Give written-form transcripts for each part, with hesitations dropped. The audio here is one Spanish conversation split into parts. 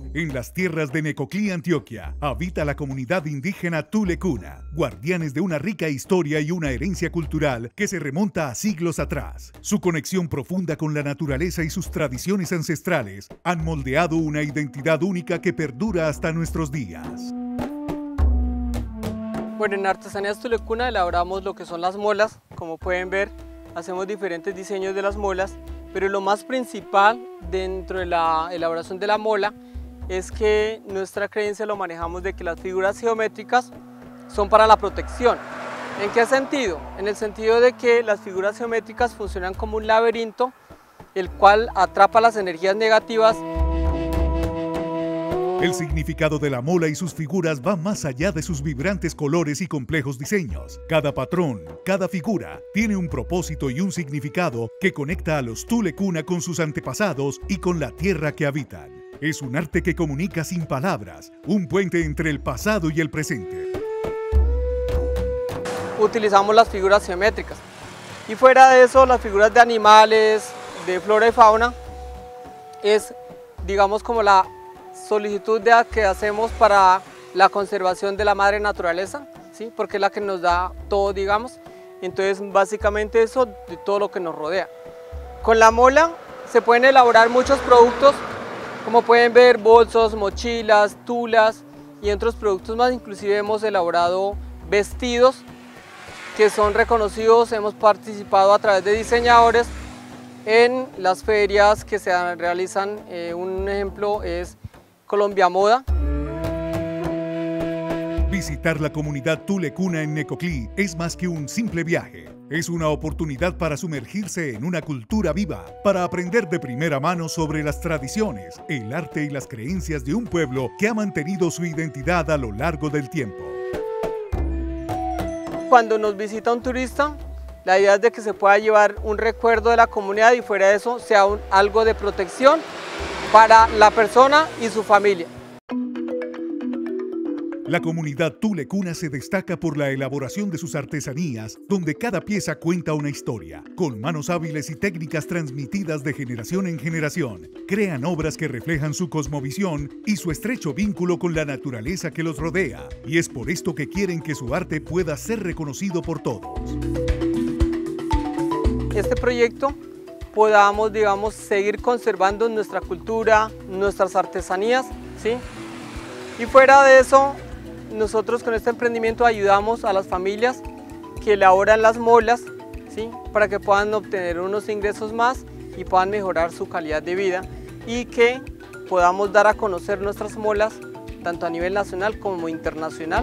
En las tierras de Necoclí, Antioquia, habita la comunidad indígena Tulecuna, guardianes de una rica historia y una herencia cultural que se remonta a siglos atrás. Su conexión profunda con la naturaleza y sus tradiciones ancestrales han moldeado una identidad única que perdura hasta nuestros días. Bueno, en Artesanías Tulecuna elaboramos lo que son las molas. Como pueden ver, hacemos diferentes diseños de las molas, pero lo más principal dentro de la elaboración de la mola es que nuestra creencia lo manejamos de que las figuras geométricas son para la protección. ¿En qué sentido? En el sentido de que las figuras geométricas funcionan como un laberinto, el cual atrapa las energías negativas. El significado de la mola y sus figuras va más allá de sus vibrantes colores y complejos diseños. Cada patrón, cada figura, tiene un propósito y un significado que conecta a los Tulecuna con sus antepasados y con la tierra que habitan. Es un arte que comunica sin palabras, un puente entre el pasado y el presente. Utilizamos las figuras geométricas y fuera de eso las figuras de animales, de flora y fauna, es digamos como la solicitud que hacemos para la conservación de la madre naturaleza, ¿sí? Porque es la que nos da todo, digamos. Entonces básicamente eso de todo lo que nos rodea. Con la mola se pueden elaborar muchos productos, como pueden ver bolsos, mochilas, tulas y otros productos más. Inclusive hemos elaborado vestidos que son reconocidos, hemos participado a través de diseñadores en las ferias que se realizan. Un ejemplo es Colombia Moda. Visitar la comunidad Tulecuna en Necoclí es más que un simple viaje. Es una oportunidad para sumergirse en una cultura viva, para aprender de primera mano sobre las tradiciones, el arte y las creencias de un pueblo que ha mantenido su identidad a lo largo del tiempo. Cuando nos visita un turista, la idea es de que se pueda llevar un recuerdo de la comunidad y fuera de eso sea algo de protección para la persona y su familia. La comunidad Tulecuna se destaca por la elaboración de sus artesanías, donde cada pieza cuenta una historia. Con manos hábiles y técnicas transmitidas de generación en generación, crean obras que reflejan su cosmovisión y su estrecho vínculo con la naturaleza que los rodea. Y es por esto que quieren que su arte pueda ser reconocido por todos. Este proyecto podamos, digamos, seguir conservando nuestra cultura, nuestras artesanías, ¿sí? Y fuera de eso, nosotros con este emprendimiento ayudamos a las familias que elaboran las molas, ¿sí? Para que puedan obtener unos ingresos más y puedan mejorar su calidad de vida y que podamos dar a conocer nuestras molas tanto a nivel nacional como internacional.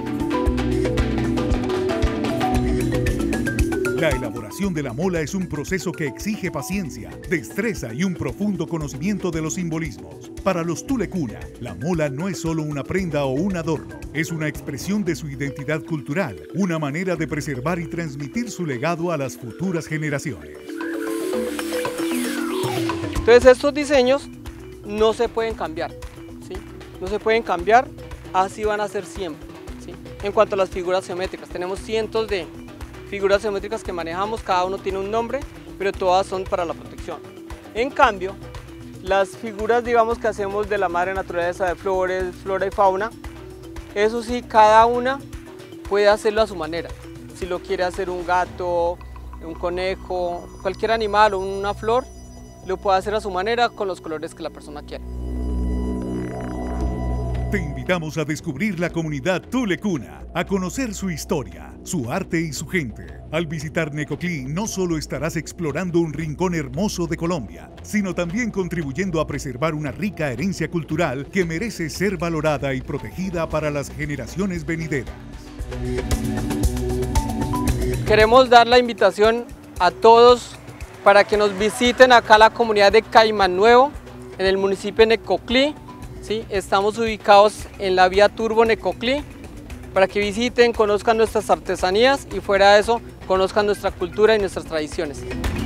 La elaboración de la mola es un proceso que exige paciencia, destreza y un profundo conocimiento de los simbolismos. Para los Tulecuna, la mola no es solo una prenda o un adorno, es una expresión de su identidad cultural, una manera de preservar y transmitir su legado a las futuras generaciones. Entonces estos diseños no se pueden cambiar, ¿sí? No se pueden cambiar, así van a ser siempre, ¿sí? En cuanto a las figuras geométricas, tenemos cientos de figuras geométricas que manejamos, cada uno tiene un nombre, pero todas son para la protección. En cambio, las figuras, digamos, que hacemos de la madre naturaleza, de flores, flora y fauna, eso sí, cada una puede hacerlo a su manera. Si lo quiere hacer un gato, un conejo, cualquier animal o una flor, lo puede hacer a su manera con los colores que la persona quiera. Te invitamos a descubrir la comunidad Tulecuna, a conocer su historia, su arte y su gente. Al visitar Necoclí no solo estarás explorando un rincón hermoso de Colombia, sino también contribuyendo a preservar una rica herencia cultural que merece ser valorada y protegida para las generaciones venideras. Queremos dar la invitación a todos para que nos visiten acá la comunidad de Caimán Nuevo, en el municipio de Necoclí. ¿Sí? Estamos ubicados en la vía Turbo Necoclí, para que visiten, conozcan nuestras artesanías y fuera de eso, conozcan nuestra cultura y nuestras tradiciones.